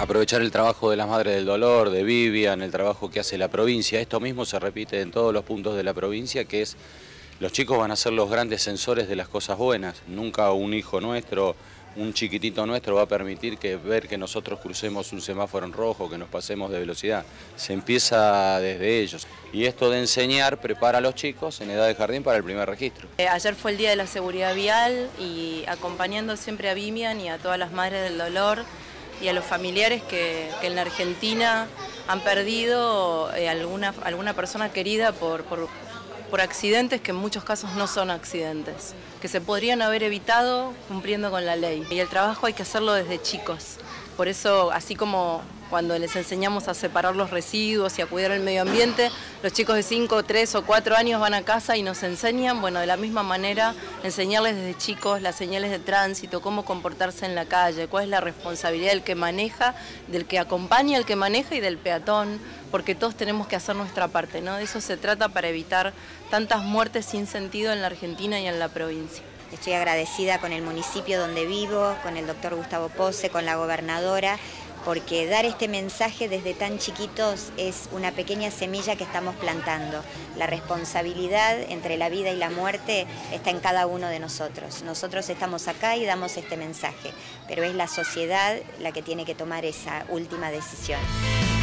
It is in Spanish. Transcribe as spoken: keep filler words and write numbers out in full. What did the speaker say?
aprovechar el trabajo de las Madres del Dolor, de Vivian, el trabajo que hace la provincia. Esto mismo se repite en todos los puntos de la provincia, que es, los chicos van a ser los grandes sensores de las cosas buenas. Nunca un hijo nuestro, un chiquitito nuestro va a permitir que ver que nosotros crucemos un semáforo en rojo, que nos pasemos de velocidad. Se empieza desde ellos. Y esto de enseñar prepara a los chicos en edad de jardín para el primer registro. Eh, ayer fue el Día de la Seguridad Vial y acompañando siempre a Vivian y a todas las Madres del Dolor y a los familiares que, que en la Argentina han perdido eh, alguna, alguna persona querida por, por, por accidentes que en muchos casos no son accidentes, que se podrían haber evitado cumpliendo con la ley. Y el trabajo hay que hacerlo desde chicos. Por eso, así como cuando les enseñamos a separar los residuos y a cuidar el medio ambiente, los chicos de cinco, tres o cuatro años van a casa y nos enseñan, bueno, de la misma manera, enseñarles desde chicos las señales de tránsito, cómo comportarse en la calle, cuál es la responsabilidad del que maneja, del que acompaña al que maneja y del peatón, porque todos tenemos que hacer nuestra parte, ¿no? De eso se trata para evitar tantas muertes sin sentido en la Argentina y en la provincia. Estoy agradecida con el municipio donde vivo, con el doctor Gustavo Pose, con la gobernadora, porque dar este mensaje desde tan chiquitos es una pequeña semilla que estamos plantando. La responsabilidad entre la vida y la muerte está en cada uno de nosotros. Nosotros estamos acá y damos este mensaje, pero es la sociedad la que tiene que tomar esa última decisión.